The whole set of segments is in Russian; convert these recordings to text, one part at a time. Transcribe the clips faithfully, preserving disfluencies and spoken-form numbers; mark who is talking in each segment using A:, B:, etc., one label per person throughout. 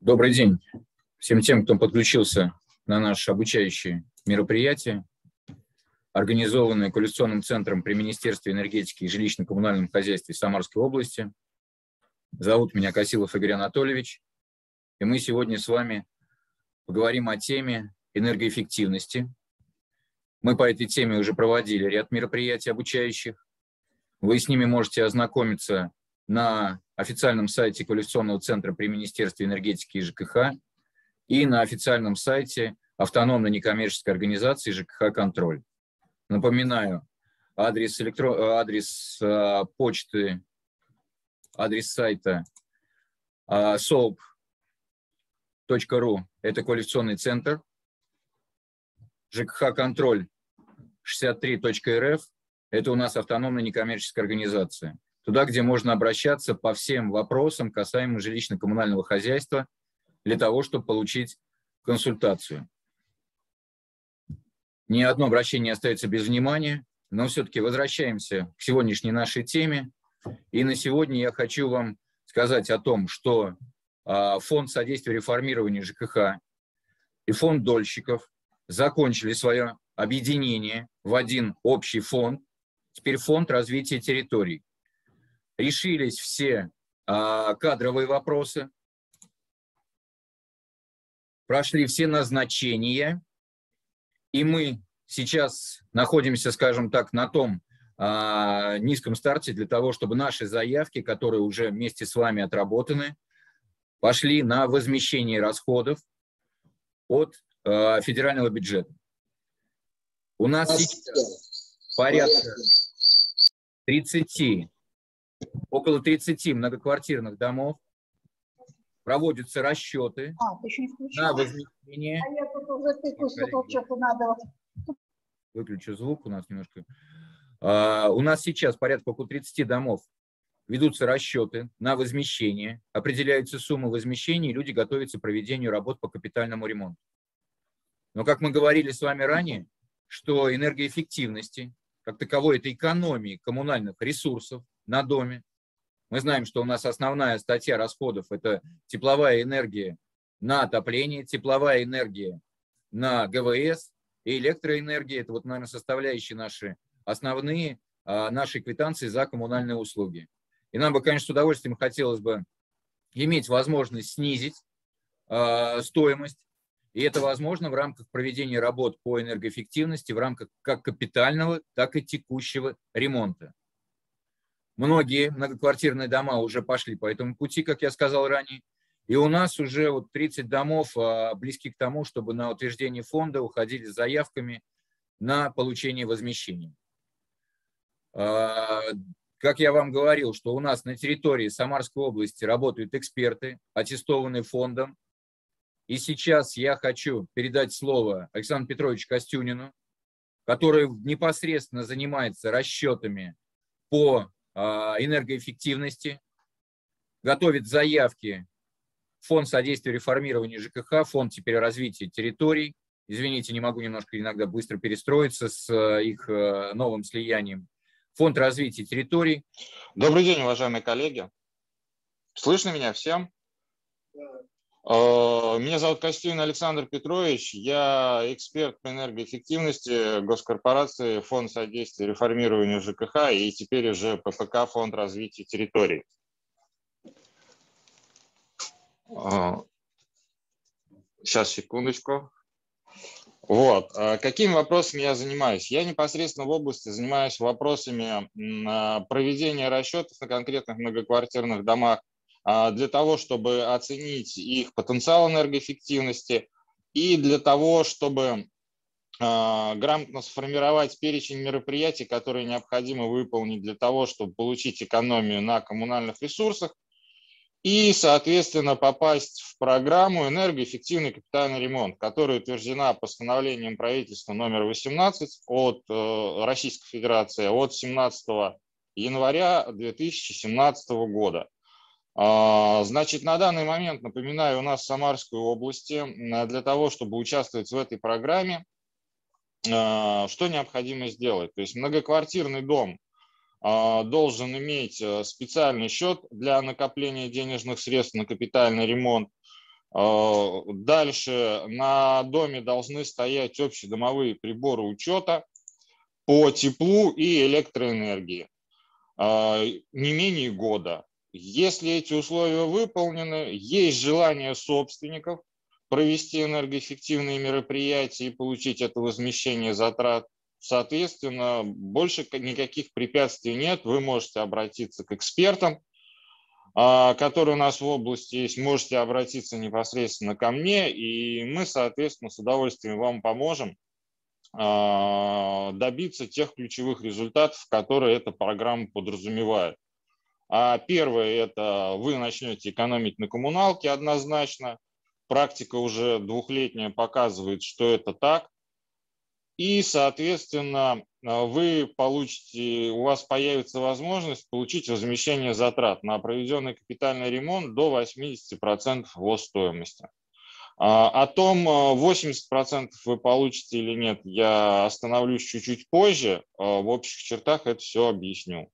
A: Добрый день всем тем, кто подключился на наше обучающее мероприятие, организованное Коалиционным центром при Министерстве энергетики и жилищно-коммунальном хозяйстве Самарской области. Зовут меня Косилов Игорь Анатольевич, и мы сегодня с вами поговорим о теме энергоэффективности. Мы по этой теме уже проводили ряд мероприятий обучающих. Вы с ними можете ознакомиться на официальном сайте Коалиционного центра при Министерстве энергетики и ЖКХ и на официальном сайте автономной некоммерческой организации ЖКХ «Контроль». Напоминаю, адрес, электро... адрес а, почты, адрес сайта а, соуп точка ру – это Коалиционный центр, ЖКХ «Контроль» шестьдесят три точка эр эф – это у нас автономная некоммерческая организация. Туда, где можно обращаться по всем вопросам, касаемым жилищно-коммунального хозяйства, для того, чтобы получить консультацию. Ни одно обращение не остается без внимания, но все-таки возвращаемся к сегодняшней нашей теме. И на сегодня я хочу вам сказать о том, что Фонд содействия реформированию ЖКХ и Фонд дольщиков закончили свое объединение в один общий фонд, теперь Фонд развития территорий. Решились все а, кадровые вопросы, прошли все назначения, и мы сейчас находимся, скажем так, на том а, низком старте для того, чтобы наши заявки, которые уже вместе с вами отработаны, пошли на возмещение расходов от а, федерального бюджета. У нас сейчас порядка тридцати около тридцати многоквартирных домов, проводятся расчеты а, на возмещение. А я тут уже тыкаю, что-то надо. Выключу звук у нас немножко. А, у нас сейчас порядка около тридцати домов. Ведутся расчеты на возмещение, определяются суммы возмещения, и люди готовятся к проведению работ по капитальному ремонту. Но, как мы говорили с вами ранее, что энергоэффективности, как таковой, это экономии коммунальных ресурсов на доме. Мы знаем, что у нас основная статья расходов – это тепловая энергия на отопление, тепловая энергия на гэ вэ эс и электроэнергия. Это, вот, наверное, составляющие наши основные, наши квитанции за коммунальные услуги. И нам бы, конечно, с удовольствием хотелось бы иметь возможность снизить э, стоимость. И это возможно в рамках проведения работ по энергоэффективности, в рамках как капитального, так и текущего ремонта. Многие многоквартирные дома уже пошли по этому пути, как я сказал ранее. И у нас уже вот тридцать домов а, близки к тому, чтобы на утверждение фонда уходили с заявками на получение возмещения. А, как я вам говорил, что у нас на территории Самарской области работают эксперты, аттестованные фондом. И сейчас я хочу передать слово Александру Петровичу Костюнину, который непосредственно занимается расчетами по энергоэффективности, готовит заявки в Фонд содействия реформированию ЖКХ, Фонд теперь развития территорий. Извините, не могу немножко иногда быстро перестроиться с их новым слиянием. Фонд развития территорий.
B: Добрый день, уважаемые коллеги. Слышно меня всем? Меня зовут Костюнин Александр Петрович, я эксперт по энергоэффективности госкорпорации Фонд содействия реформированию ЖКХ и теперь уже пэ пэ ка Фонд развития территорий. Сейчас, секундочку. Вот. Какими вопросами я занимаюсь? Я непосредственно в области занимаюсь вопросами проведения расчетов на конкретных многоквартирных домах, для того, чтобы оценить их потенциал энергоэффективности и для того, чтобы грамотно сформировать перечень мероприятий, которые необходимо выполнить для того, чтобы получить экономию на коммунальных ресурсах и, соответственно, попасть в программу «Энергоэффективный капитальный ремонт», которая утверждена постановлением правительства номер восемнадцать от Российской Федерации от семнадцатого января две тысячи семнадцатого года. Значит, на данный момент, напоминаю, у нас в Самарской области для того, чтобы участвовать в этой программе, что необходимо сделать? То есть многоквартирный дом должен иметь специальный счет для накопления денежных средств на капитальный ремонт. Дальше на доме должны стоять общедомовые приборы учета по теплу и электроэнергии не менее года. Если эти условия выполнены, есть желание собственников провести энергоэффективные мероприятия и получить это возмещение затрат, соответственно, больше никаких препятствий нет. Вы можете обратиться к экспертам, которые у нас в области есть, можете обратиться непосредственно ко мне, и мы, соответственно, с удовольствием вам поможем добиться тех ключевых результатов, которые эта программа подразумевает. А первое – это вы начнете экономить на коммуналке однозначно. Практика уже двухлетняя показывает, что это так. И, соответственно, вы получите, у вас появится возможность получить возмещение затрат на проведенный капитальный ремонт до восьмидесяти процентов его стоимости. О том, восемьдесят процентов вы получите или нет, я остановлюсь чуть-чуть позже. В общих чертах это все объясню.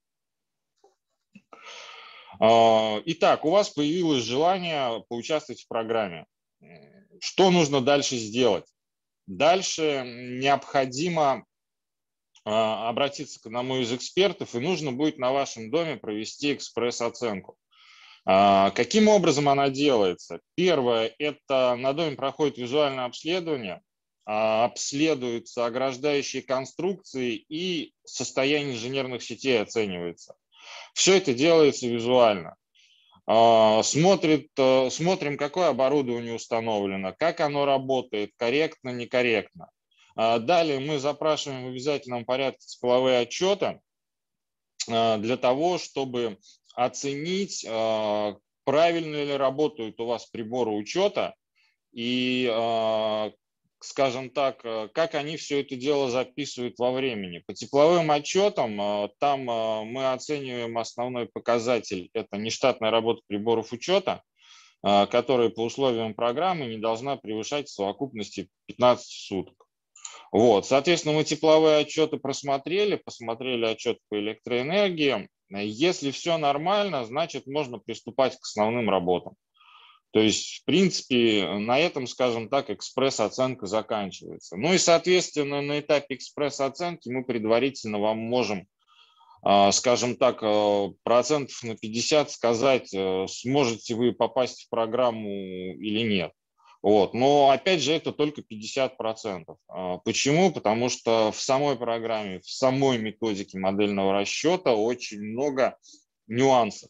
B: Итак, у вас появилось желание поучаствовать в программе. Что нужно дальше сделать? Дальше необходимо обратиться к одному из экспертов, и нужно будет на вашем доме провести экспресс-оценку. Каким образом она делается? Первое – это на доме проходит визуальное обследование, обследуются ограждающие конструкции и состояние инженерных сетей оценивается. Все это делается визуально. Смотрит, смотрим, какое оборудование установлено, как оно работает, корректно, некорректно. Далее мы запрашиваем в обязательном порядке тепловые отчеты для того, чтобы оценить, правильно ли работают у вас приборы учета и, скажем так, как они все это дело записывают во времени. По тепловым отчетам там мы оцениваем основной показатель – это нештатная работа приборов учета, которая по условиям программы не должна превышать в совокупности пятнадцать суток. Вот, соответственно, мы тепловые отчеты просмотрели, посмотрели отчет по электроэнергии. Если все нормально, значит, можно приступать к основным работам. То есть, в принципе, на этом, скажем так, экспресс-оценка заканчивается. Ну и, соответственно, на этапе экспресс-оценки мы предварительно вам можем, скажем так, процентов на пятьдесят сказать, сможете вы попасть в программу или нет. Вот. Но, опять же, это только пятьдесят процентов. Почему? Потому что в самой программе, в самой методике модельного расчета очень много нюансов.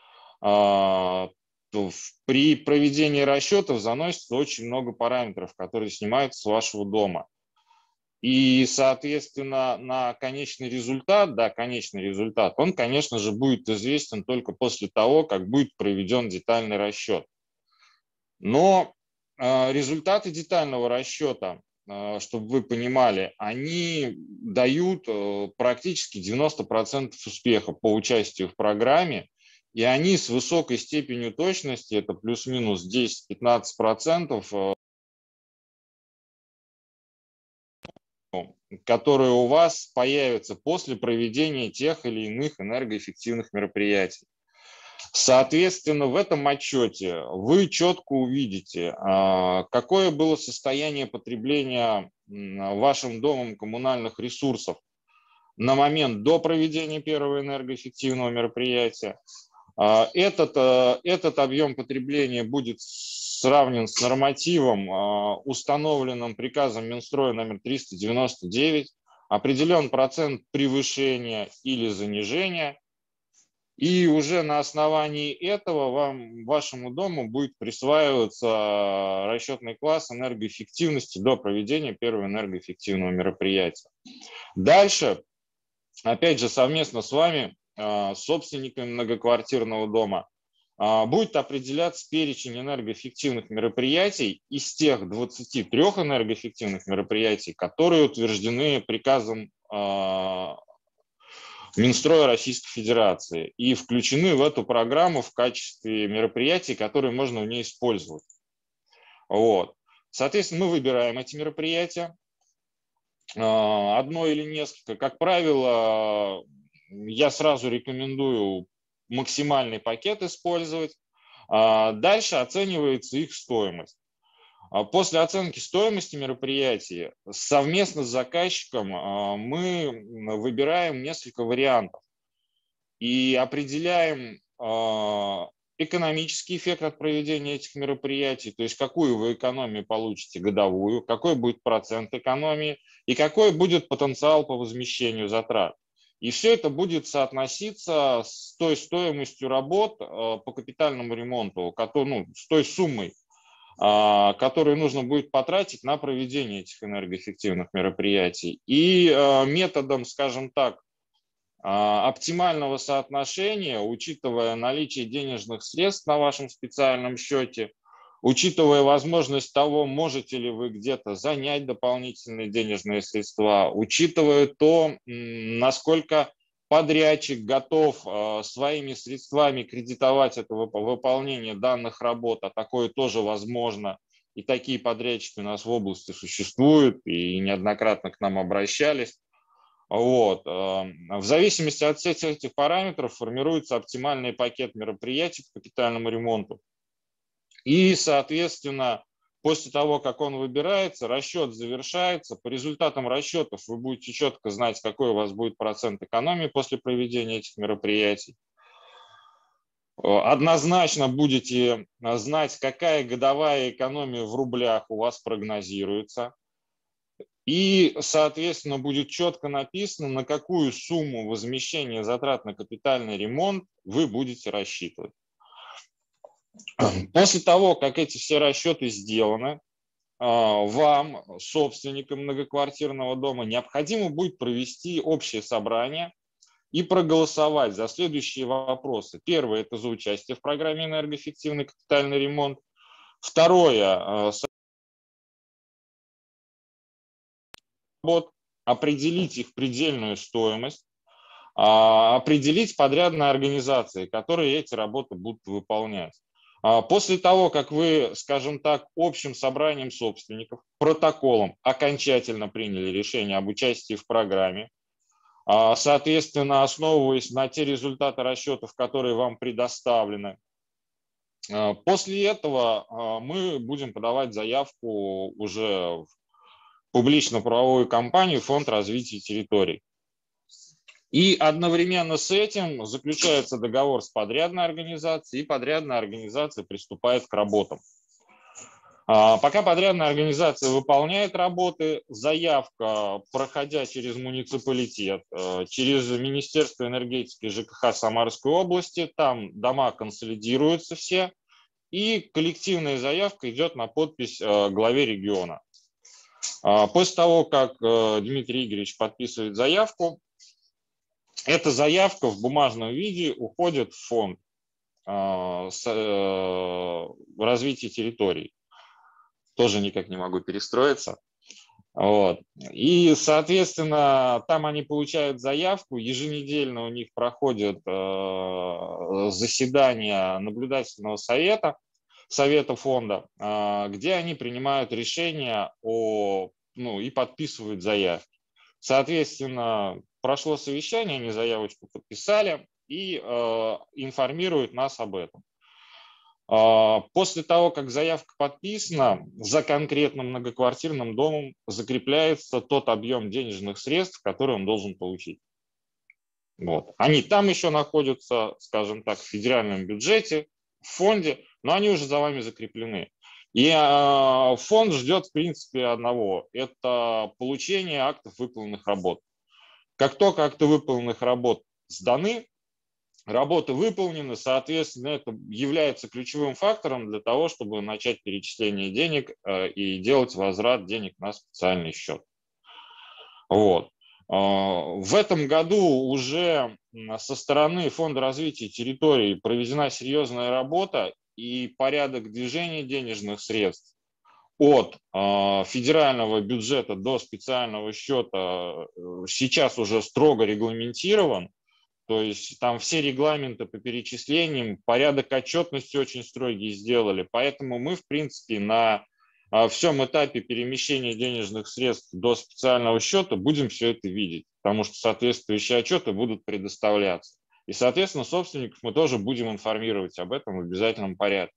B: При проведении расчетов заносится очень много параметров, которые снимаются с вашего дома. И, соответственно, на конечный результат, да, конечный результат, он, конечно же, будет известен только после того, как будет проведен детальный расчет. Но результаты детального расчета, чтобы вы понимали, они дают практически девяносто процентов успеха по участию в программе, и они с высокой степенью точности, это плюс-минус десять-пятнадцать процентов, которые у вас появятся после проведения тех или иных энергоэффективных мероприятий. Соответственно, в этом отчете вы четко увидите, какое было состояние потребления вашим домом коммунальных ресурсов на момент до проведения первого энергоэффективного мероприятия. Этот, этот объем потребления будет сравнен с нормативом, установленным приказом Минстроя номер триста девяносто девять. Определен процент превышения или занижения. И уже на основании этого вам, вашему дому будет присваиваться расчетный класс энергоэффективности до проведения первого энергоэффективного мероприятия. Дальше, опять же, совместно с вами, собственниками многоквартирного дома, будет определяться перечень энергоэффективных мероприятий из тех двадцати трёх энергоэффективных мероприятий, которые утверждены приказом Минстроя Российской Федерации и включены в эту программу в качестве мероприятий, которые можно в ней использовать. Вот. Соответственно, мы выбираем эти мероприятия, одно или несколько. Как правило, я сразу рекомендую максимальный пакет использовать. Дальше оценивается их стоимость. После оценки стоимости мероприятий совместно с заказчиком мы выбираем несколько вариантов и определяем экономический эффект от проведения этих мероприятий, то есть какую вы экономию получите годовую, какой будет процент экономии и какой будет потенциал по возмещению затрат. И все это будет соотноситься с той стоимостью работ по капитальному ремонту, ну, с той суммой, которую нужно будет потратить на проведение этих энергоэффективных мероприятий. И методом, скажем так, оптимального соотношения, учитывая наличие денежных средств на вашем специальном счете, учитывая возможность того, можете ли вы где-то занять дополнительные денежные средства, учитывая то, насколько подрядчик готов своими средствами кредитовать это выполнение данных работ, а такое тоже возможно, и такие подрядчики у нас в области существуют и неоднократно к нам обращались. Вот. В зависимости от всех этих параметров формируется оптимальный пакет мероприятий по капитальному ремонту. И, соответственно, после того, как он выбирается, расчет завершается. По результатам расчетов вы будете четко знать, какой у вас будет процент экономии после проведения этих мероприятий. Однозначно будете знать, какая годовая экономия в рублях у вас прогнозируется. И, соответственно, будет четко написано, на какую сумму возмещения затрат на капитальный ремонт вы будете рассчитывать. После того, как эти все расчеты сделаны, вам, собственникам многоквартирного дома, необходимо будет провести общее собрание и проголосовать за следующие вопросы. Первое – это за участие в программе «Энергоэффективный капитальный ремонт». Второе – определить их предельную стоимость, определить подрядные организации, которые эти работы будут выполнять. После того, как вы, скажем так, общим собранием собственников, протоколом окончательно приняли решение об участии в программе, соответственно, основываясь на те результаты расчетов, которые вам предоставлены, после этого мы будем подавать заявку уже в публично-правовую компанию «Фонд развития территорий». И одновременно с этим заключается договор с подрядной организацией, и подрядная организация приступает к работам. Пока подрядная организация выполняет работы, заявка, проходя через муниципалитет, через Министерство энергетики и ЖКХ Самарской области, там дома консолидируются все, и коллективная заявка идет на подпись главе региона. После того, как Дмитрий Игоревич подписывает заявку, эта заявка в бумажном виде уходит в фонд развития территорий. Тоже никак не могу перестроиться. Вот. И, соответственно, там они получают заявку, еженедельно у них проходят заседания наблюдательного совета, совета фонда, где они принимают решения о, ну, и подписывают заявки. Соответственно, прошло совещание, они заявочку подписали и э, информируют нас об этом. Э, после того, как заявка подписана, за конкретным многоквартирным домом закрепляется тот объем денежных средств, который он должен получить. Вот. Они там еще находятся, скажем так, в федеральном бюджете, в фонде, но они уже за вами закреплены. И э, фонд ждет, в принципе, одного – это получение актов выполненных работ. Как только акты выполненных работ сданы, работы выполнены, соответственно, это является ключевым фактором для того, чтобы начать перечисление денег э, и делать возврат денег на специальный счет. Вот. Э, в этом году уже со стороны Фонда развития территорий проведена серьезная работа, и порядок движения денежных средств от э, федерального бюджета до специального счета сейчас уже строго регламентирован. То есть там все регламенты по перечислениям, порядок отчетности очень строгий сделали. Поэтому мы, в принципе, на э, всем этапе перемещения денежных средств до специального счета будем все это видеть, потому что соответствующие отчеты будут предоставляться. И, соответственно, собственников мы тоже будем информировать об этом в обязательном порядке.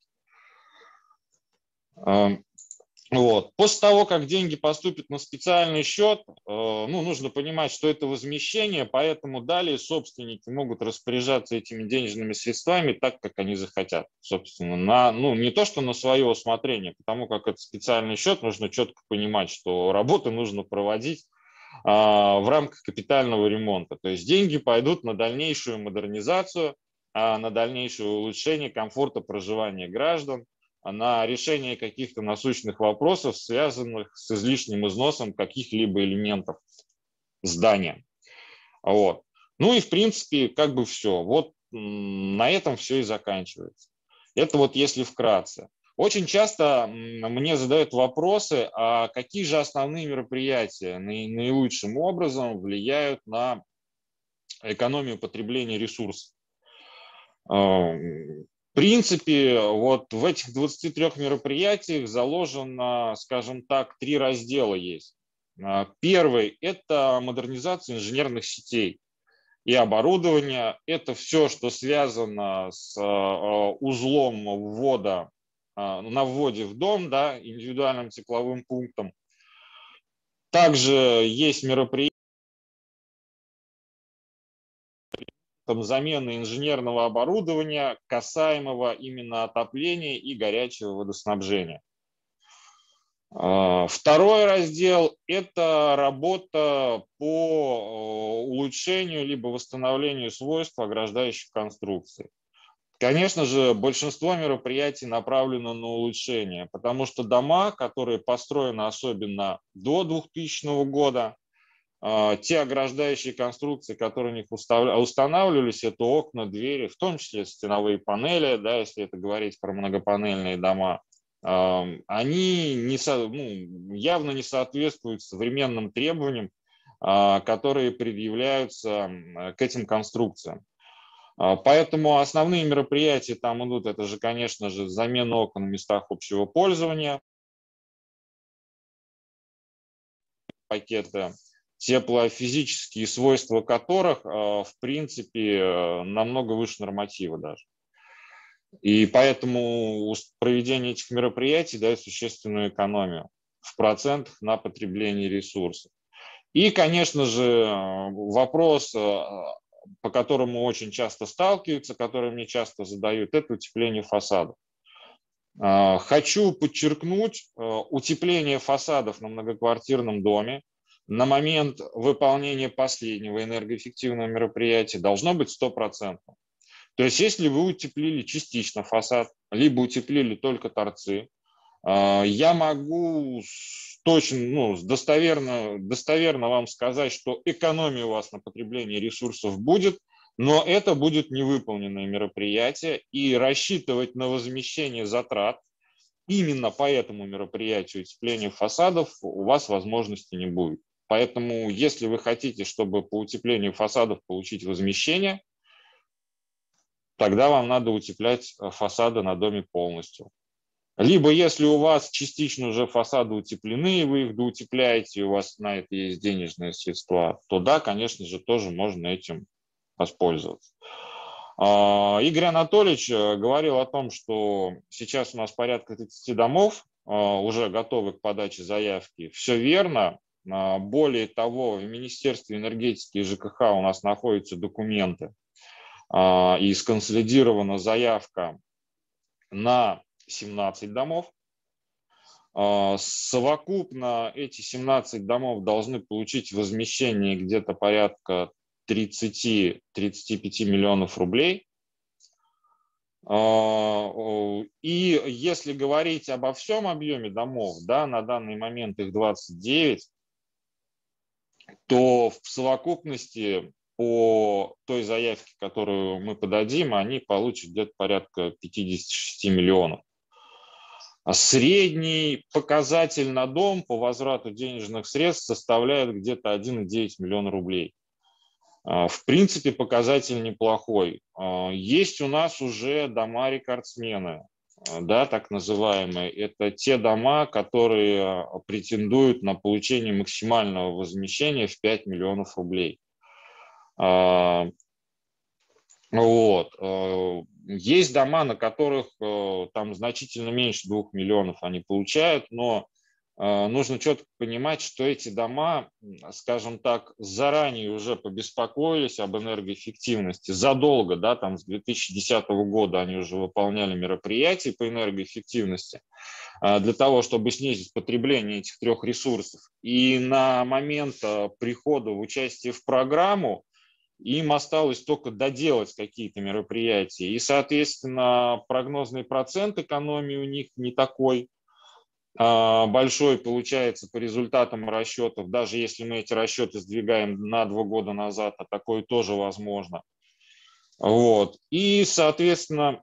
B: Вот. После того, как деньги поступят на специальный счет, ну, нужно понимать, что это возмещение, поэтому далее собственники могут распоряжаться этими денежными средствами так, как они захотят. Собственно, на, ну, не то, что на свое усмотрение, потому как это специальный счет, нужно четко понимать, что работу нужно проводить а, в рамках капитального ремонта. То есть деньги пойдут на дальнейшую модернизацию, а, на дальнейшее улучшение комфорта проживания граждан, на решение каких-то насущных вопросов, связанных с излишним износом каких-либо элементов здания. Вот. Ну и в принципе как бы все. Вот на этом все и заканчивается. Это вот если вкратце. Очень часто мне задают вопросы, а какие же основные мероприятия наилучшим образом влияют на экономию потребления ресурсов. В принципе, вот в этих двадцати трёх мероприятиях заложено, скажем так, три раздела есть. Первый – это модернизация инженерных сетей и оборудования. Это все, что связано с узлом ввода, на вводе в дом, да, индивидуальным тепловым пунктом. Также есть мероприятия там, замены инженерного оборудования, касаемого именно отопления и горячего водоснабжения. Второй раздел – это работа по улучшению либо восстановлению свойств ограждающих конструкций. Конечно же, большинство мероприятий направлено на улучшение, потому что дома, которые построены особенно до двухтысячного года, те ограждающие конструкции, которые у них устанавливались, это окна, двери, в том числе стеновые панели, да, если это говорить про многопанельные дома, они не, ну, явно не соответствуют современным требованиям, которые предъявляются к этим конструкциям. Поэтому основные мероприятия там идут, это же, конечно же, замена окон в местах общего пользования, пакеты, теплофизические свойства которых, в принципе, намного выше норматива даже. И поэтому проведение этих мероприятий дает существенную экономию в процентах на потребление ресурсов. И, конечно же, вопрос, по которому очень часто сталкиваются, который мне часто задают, это утепление фасадов. Хочу подчеркнуть, утепление фасадов на многоквартирном доме на момент выполнения последнего энергоэффективного мероприятия должно быть стопроцентным. То есть если вы утеплили частично фасад, либо утеплили только торцы, я могу точно, ну, достоверно, достоверно вам сказать, что экономия у вас на потребление ресурсов будет, но это будет невыполненное мероприятие, и рассчитывать на возмещение затрат именно по этому мероприятию утепления фасадов у вас возможности не будет. Поэтому, если вы хотите, чтобы по утеплению фасадов получить возмещение, тогда вам надо утеплять фасады на доме полностью. Либо, если у вас частично уже фасады утеплены, и вы их доутепляете, и у вас на это есть денежные средства, то да, конечно же, тоже можно этим воспользоваться. Игорь Анатольевич говорил о том, что сейчас у нас порядка тридцати домов уже готовы к подаче заявки. Все верно. Более того, в Министерстве энергетики и ЖКХ у нас находятся документы и сконсолидирована заявка на семнадцать домов. Совокупно эти семнадцать домов должны получить возмещение где-то порядка тридцати-тридцати пяти миллионов рублей. И если говорить обо всем объеме домов, да, на данный момент их двадцать девять, то в совокупности по той заявке, которую мы подадим, они получат где-то порядка пятидесяти шести миллионов. А средний показатель на дом по возврату денежных средств составляет где-то один и девять миллиона рублей. В принципе, показатель неплохой. Есть у нас уже дома-рекордсмены, да, так называемые. Это те дома, которые претендуют на получение максимального возмещения в пять миллионов рублей. Вот. Есть дома, на которых там значительно меньше двух миллионов они получают, но нужно четко понимать, что эти дома, скажем так, заранее уже побеспокоились об энергоэффективности, задолго, да, там с две тысячи десятого года они уже выполняли мероприятия по энергоэффективности для того, чтобы снизить потребление этих трех ресурсов. И на момент прихода в участие в программу им осталось только доделать какие-то мероприятия. И, соответственно, прогнозный процент экономии у них не такой большой получается по результатам расчетов, даже если мы эти расчеты сдвигаем на два года назад, а такое тоже возможно. Вот. И, соответственно,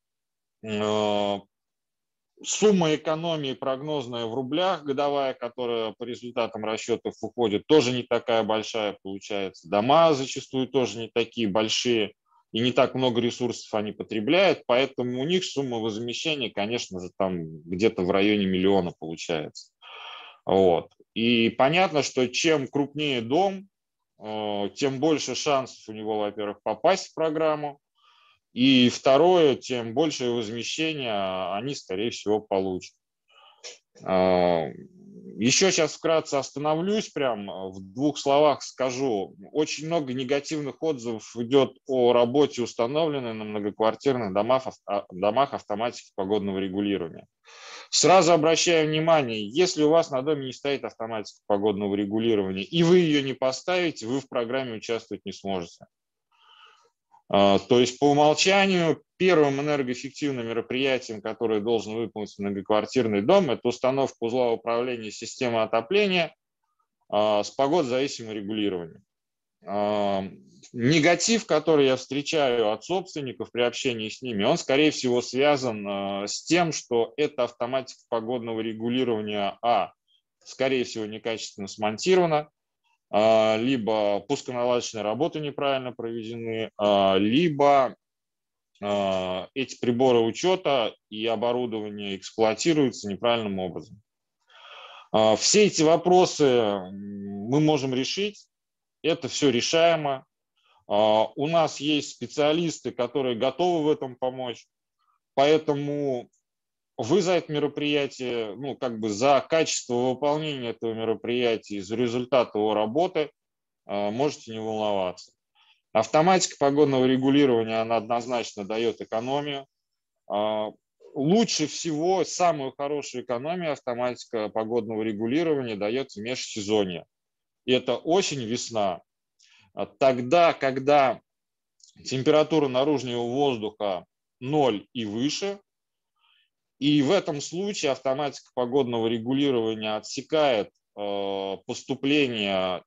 B: сумма экономии прогнозная в рублях годовая, которая по результатам расчетов уходит, тоже не такая большая получается. Дома зачастую тоже не такие большие, и не так много ресурсов они потребляют, поэтому у них сумма возмещения, конечно же, там где-то в районе миллиона получается. Вот. И понятно, что чем крупнее дом, тем больше шансов у него, во-первых, попасть в программу, и второе, тем большее возмещение они, скорее всего, получат. Еще сейчас вкратце остановлюсь, прям в двух словах скажу. Очень много негативных отзывов идет о работе, установленной на многоквартирных домах, домах автоматики погодного регулирования. Сразу обращаю внимание, если у вас на доме не стоит автоматика погодного регулирования, и вы ее не поставите, вы в программе участвовать не сможете. То есть по умолчанию первым энергоэффективным мероприятием, которое должен выполнить многоквартирный дом, это установка узла управления системы отопления с погодозависимым регулированием. Негатив, который я встречаю от собственников при общении с ними, он, скорее всего, связан с тем, что эта автоматика погодного регулирования, а, скорее всего, некачественно смонтирована, либо пусконаладочные работы неправильно проведены, либо эти приборы учета и оборудование эксплуатируются неправильным образом. Все эти вопросы мы можем решить, это все решаемо. У нас есть специалисты, которые готовы в этом помочь, поэтому вы за это мероприятие, ну, как бы за качество выполнения этого мероприятия, за результат его работы можете не волноваться. Автоматика погодного регулирования, она однозначно дает экономию. Лучше всего, самую хорошую экономию автоматика погодного регулирования дает в межсезонье. И это осень, весна. Тогда, когда температура наружного воздуха ноль и выше, и в этом случае автоматика погодного регулирования отсекает э, поступление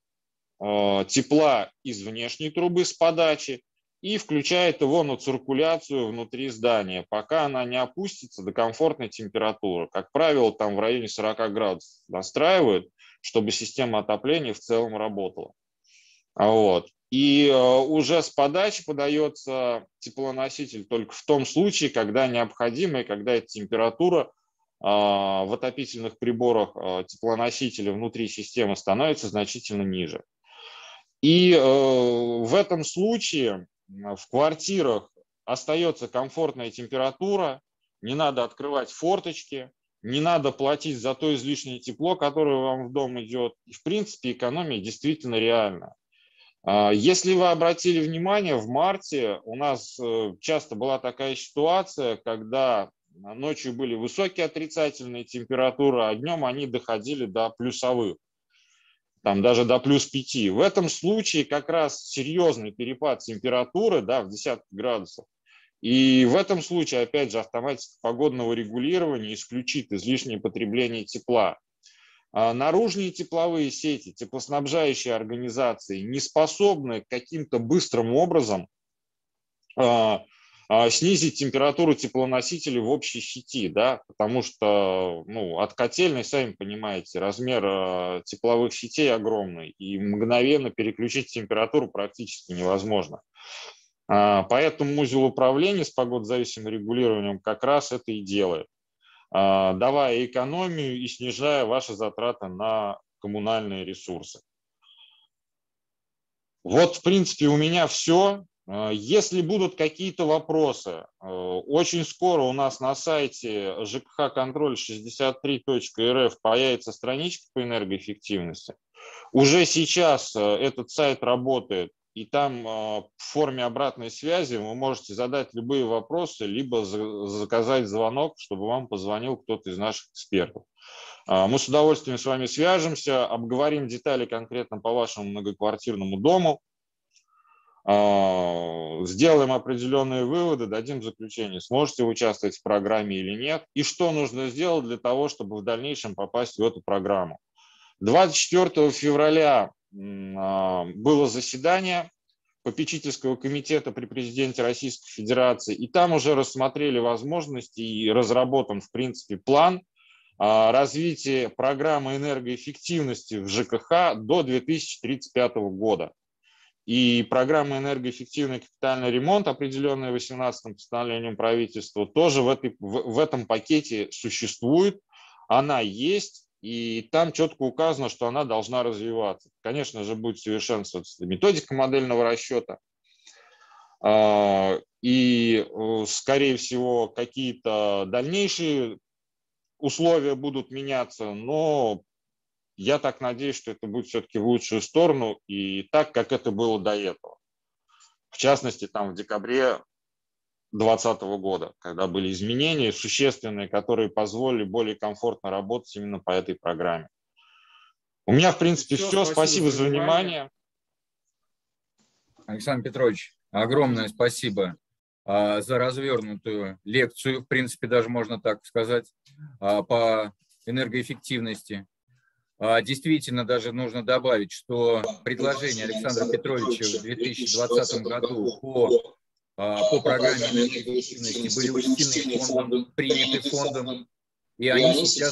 B: э, тепла из внешней трубы с подачи и включает его на циркуляцию внутри здания, пока она не опустится до комфортной температуры. Как правило, там в районе сорока градусов настраивают, чтобы система отопления в целом работала. Вот. И э, уже с подачи подается теплоноситель только в том случае, когда необходимо и когда эта температура э, в отопительных приборах э, теплоносителя внутри системы становится значительно ниже. И э, в этом случае в квартирах остается комфортная температура, не надо открывать форточки, не надо платить за то излишнее тепло, которое вам в дом идет. И, в принципе, экономия действительно реальна. Если вы обратили внимание, в марте у нас часто была такая ситуация, когда ночью были высокие отрицательные температуры, а днем они доходили до плюсовых, там даже до плюс пяти. В этом случае как раз серьезный перепад температуры, да, в десятки градусов. И в этом случае, опять же, автоматика погодного регулирования исключит излишнее потребление тепла. Наружные тепловые сети, теплоснабжающие организации не способны каким-то быстрым образом а, а, снизить температуру теплоносителей в общей сети, да, потому что ну, от котельной, сами понимаете, размер а, тепловых сетей огромный, и мгновенно переключить температуру практически невозможно. А, поэтому узел управления с погодозависимым регулированием как раз это и делает, давая экономию и снижая ваши затраты на коммунальные ресурсы. Вот, в принципе, у меня все. Если будут какие-то вопросы, очень скоро у нас на сайте жэ ка ха контроль шестьдесят три точка эр эф появится страничка по энергоэффективности. Уже сейчас этот сайт работает, и там в форме обратной связи вы можете задать любые вопросы, либо заказать звонок, чтобы вам позвонил кто-то из наших экспертов. Мы с удовольствием с вами свяжемся, обговорим детали конкретно по вашему многоквартирному дому, сделаем определенные выводы, дадим заключение, сможете вы участвовать в программе или нет, и что нужно сделать для того, чтобы в дальнейшем попасть в эту программу. двадцать четвёртого февраля было заседание попечительского комитета при президенте Российской Федерации, и там уже рассмотрели возможности и разработан, в принципе, план развития программы энергоэффективности в жэ ка ха до две тысячи тридцать пятого года. И программа энергоэффективный капитальный ремонт, определенная восемнадцатым постановлением правительства, тоже в, этой, в, в этом пакете существует, она есть, и там четко указано, что она должна развиваться. Конечно же, будет совершенствоваться методика модельного расчета, и, скорее всего, какие-то дальнейшие условия будут меняться, но я так надеюсь, что это будет все-таки в лучшую сторону и так, как это было до этого. В частности, там в декабре две тысячи двадцатого года, когда были изменения существенные, которые позволили более комфортно работать именно по этой программе. У меня, в принципе, все. все. Спасибо, спасибо за внимание.
A: Александр Петрович, огромное спасибо а, за развернутую лекцию, в принципе, даже можно так сказать, а, по энергоэффективности. Действительно, даже нужно добавить, что предложения Александра Петровича в две тысячи двадцатом году по, по программе энергоэффективности были учтены фондом, приняты фондом, и они сейчас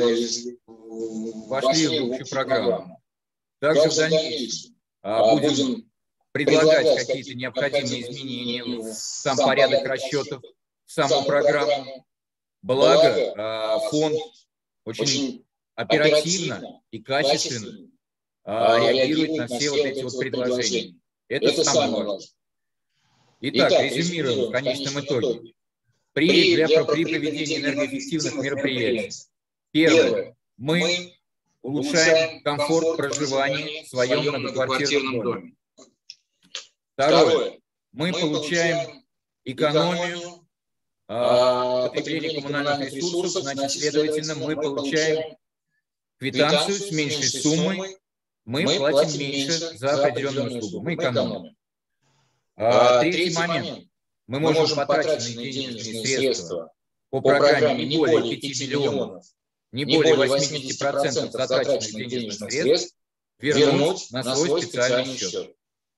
A: вошли в общую программу. Также в дальнейшем будем предлагать какие-то необходимые изменения в сам порядок расчетов, в саму программу. Благо, фонд очень оперативно и качественно а, реагирует на все вот эти вот предложения. Это самое важное. Итак, резюмируем в конечном итоге. При, для, при проведении энергоэффективных мероприятий. Первое. Мы улучшаем комфорт проживания в своем многоквартирном доме. Второе. Мы получаем экономию а, потребления коммунальных ресурсов, значит, следовательно, мы получаем квитанцию с меньшей суммой, мы, мы платим меньше за определенную услугу, мы экономим. А, третий момент. Мы можем, можем потратить на денежные средства по программе не более пяти миллионов, не более восьмидесяти процентов затраченных денежных средств вернуть на свой специальный счет.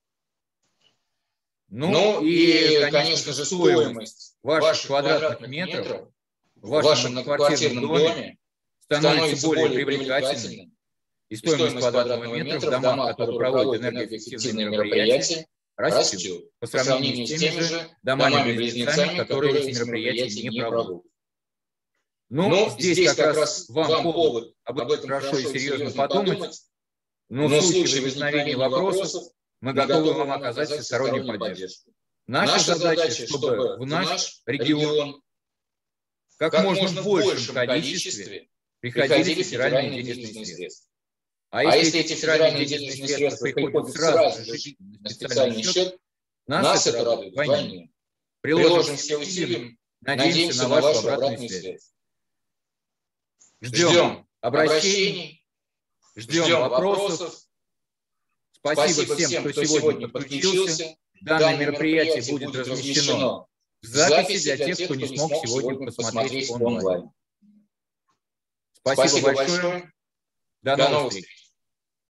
A: Ну, ну и, конечно же, стоимость ваших квадратных метров в вашем многоквартирном доме становится более привлекательной, и стоимость квадратного метра в домах, которые проводят энергоэффективные мероприятия, растет по сравнению с теми же домами-близнецами, которые эти мероприятия не проводят. Ну, но здесь, здесь как раз вам повод об этом хорошо и серьезно подумать, но в случае возникновения вопросов мы готовы вам оказать всестороннюю поддержку. Наша задача, чтобы в наш регион как можно в большем количестве приходили федеральные денежные средства. А если, а если эти федеральные денежные средства приходят сразу же на специальный счет, нас это радует вдвойне. Приложим все усилия, надеемся на вашу обратную связь. Ждем обращений, ждем вопросов. Спасибо всем, кто сегодня подключился. Данное мероприятие будет размещено в записи для тех, кто не смог сегодня посмотреть онлайн. Спасибо большое. До новых встреч.